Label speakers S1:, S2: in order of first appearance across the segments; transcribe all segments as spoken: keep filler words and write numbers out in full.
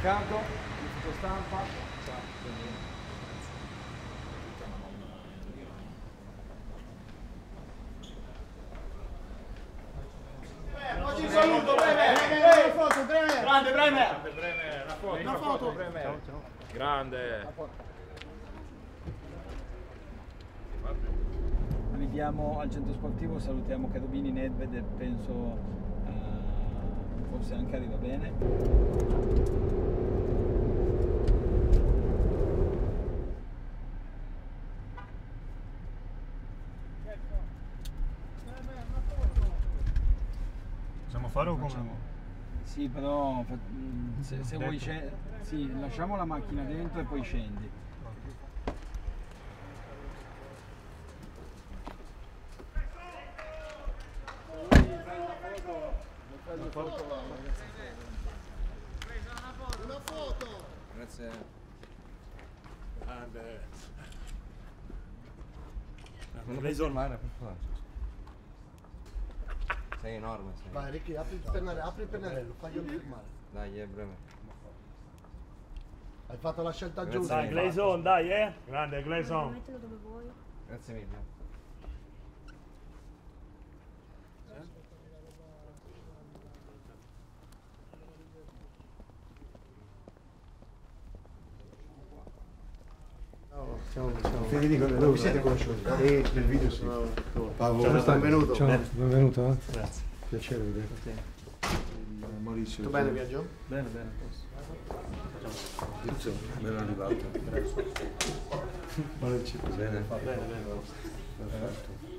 S1: Riccardo, ufficio stampa. Ciao.
S2: Oggi saluto, Bremer! Una foto, Bremer! Grande, Bremer!
S3: Grande, Bremer, una foto,
S2: una
S3: una
S2: foto.
S3: foto, Bremer. Ciao, ciao. Grande!
S1: Arriviamo al centro sportivo, salutiamo Cherubini, Nedved e penso uh, forse anche arriva bene.
S3: Possiamo fare o come?
S1: Sì, però se, se vuoi scendere, sì, lasciamo la macchina dentro e poi scendi.
S2: Una foto!
S4: Grazie.
S3: Grande.
S4: Non lo puoi filmare, per favore. Sei enorme, sei.
S2: Vai Ricky, apri il pennarello, apri il pennarello, faglielo firmare.
S4: Dai, è breve.
S2: Hai fatto la scelta
S4: Grazie.
S2: giusta.
S3: Dai, Glazon, dai, eh! Grande, Glazon.
S5: Mettilo dove vuoi.
S4: Grazie mille.
S6: Ciao, ciao. Federico, dove vi siete conosciuti? E nel video sì. Paolo, benvenuto.
S7: Ciao, benvenuto. Eh?
S6: Grazie. Piacere vederti. Maurizio.
S2: Tutto bene, Viaggio?
S1: Bene, bene.
S6: Maurizio, ben arrivato. Maurizio, bene. Bene, bene.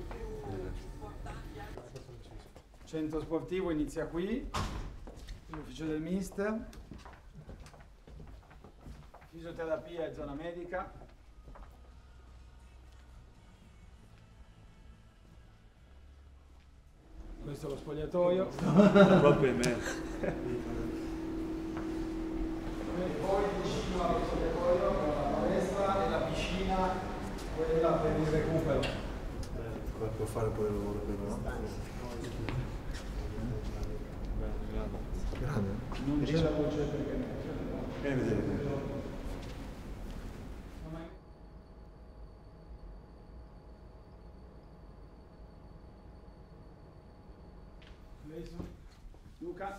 S1: Centro sportivo inizia qui, l'ufficio del mister, fisioterapia e zona medica. Questo è lo spogliatoio.
S3: Proprio in me.
S1: E poi vicino allo spogliatoio la palestra e la piscina, quella per il recupero.
S6: Può fare poi il lavoro per no? Grande.
S1: Non c'è la voce perché
S6: Vieni a vedere.
S1: Luca,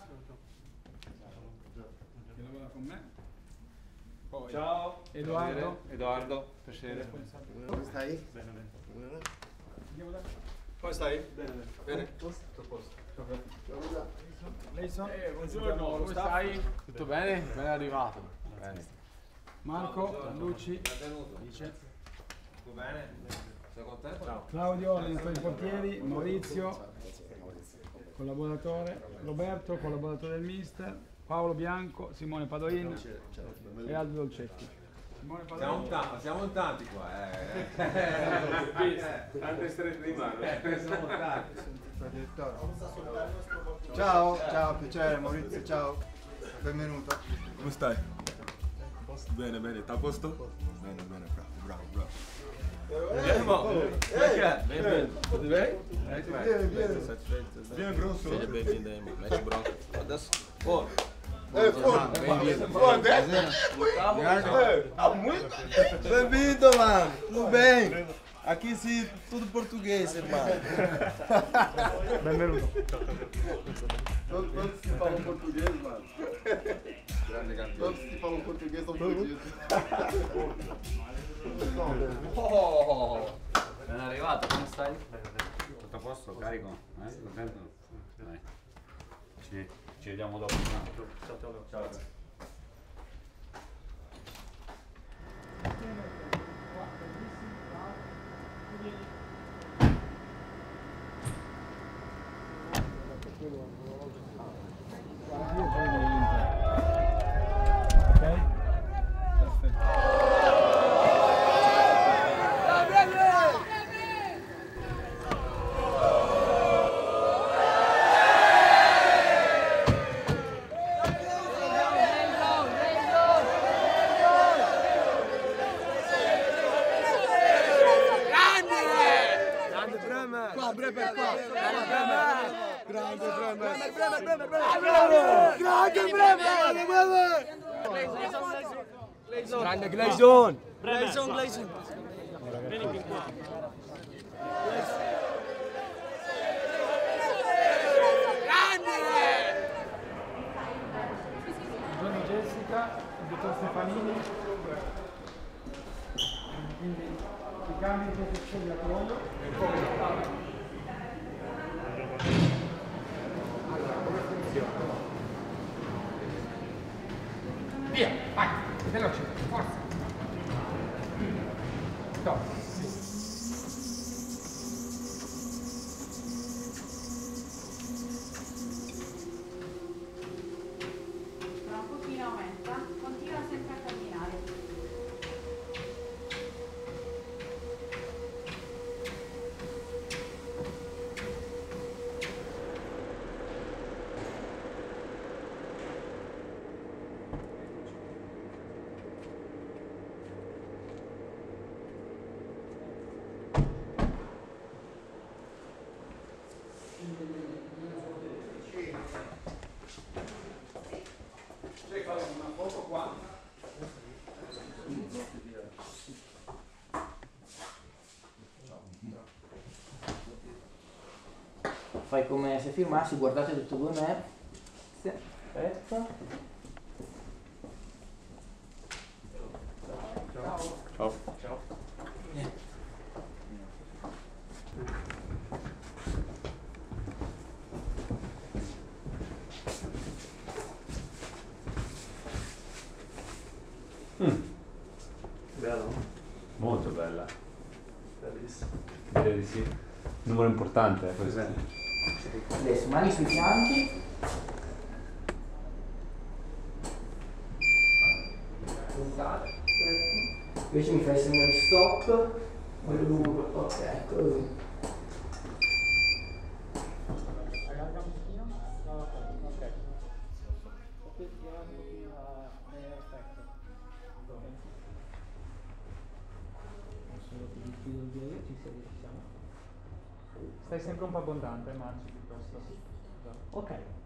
S1: che lavora con me. Poi
S4: Ciao.
S1: Edoardo.
S4: Edoardo, piacere.
S2: Come stai?
S3: Bene, bene.
S1: Andiamo da
S4: Come stai?
S1: Bene, bene.
S4: Bene? Tutto a posto.
S1: Leyson.
S3: Eh, buongiorno, come stai?
S4: Tutto bene? Ben arrivato. Bene.
S1: Marco, Luci,
S4: Benvenuto.
S1: dice.
S4: Tutto bene? Sei contento? Ciao.
S1: Claudio, allenatore dei portieri, Maurizio, collaboratore, Roberto, collaboratore del mister, Paolo Bianco, Simone Padoin e Aldo Dolcetti. Simone
S4: Siamo
S1: Padoin.
S4: in tanti, siamo in tanti qua, eh.
S3: Tante strette di mano.
S4: Siamo tanti.
S6: Ciao, ciao, piacere Maurizio, ciao. Benvenuto.
S8: Come stai? Bene, bene, sta a posto? Bene, bene, bravo, bravo, bravo.
S4: Tudo bem?
S6: Vieni, vieni.
S8: Vieni grosso.
S4: Seja bem-vindo aí, mano. Mete bronca. Pô,
S2: Eh, foto! Pô, desce! Há muito!
S4: bem-vindo, mano. Tudo bem? Aqui sim, tudo português, irmão.
S3: Benvenuto.
S2: Todos, todos que falam português, mano. Todos que falam português são fodidos.
S4: Oh, ben arrivato, come stai?
S9: Tutto a posto? Carico? Eh? Contento? Dai. Ci, ci vediamo dopo.
S3: Ciao, ciao. Ciao.
S1: Ok? Perfetto.
S2: Qua, Bremer, qua! Grande Bremer! Grande Bremer! Grande Bremer!
S4: Grande Gleison!
S5: Gleison, Gleison.
S3: Vieni più qua.
S1: Buongiorno Jessica, il dottor Stefanini. Quindi i cambi di posizione da collo. Via, vai, veloce, forza. Stop.
S7: Tra un pochino aumenta, continua sempre a camminare.
S5: Fai come se firmassi, guardate tutte e due me. Sì. Aspetta.
S9: Ciao.
S5: Ciao.
S9: Mm.
S6: Bello?
S9: Molto bella.
S6: Bellissimo.
S9: Direi di sì. Numero importante, eh, questo.
S5: Adesso mani sui fianchi. Puntate. Aspetta. Invece mi fai segnare stop. Bello lungo. Ok, così.
S1: Allarga un pochino? No, ok. Ok, tira un pochino perfetto.
S5: Solo ti chiudo il video, ci sei, ci siamo.
S1: Stai sempre un po' abbondante, Marci, piuttosto.
S5: Ok.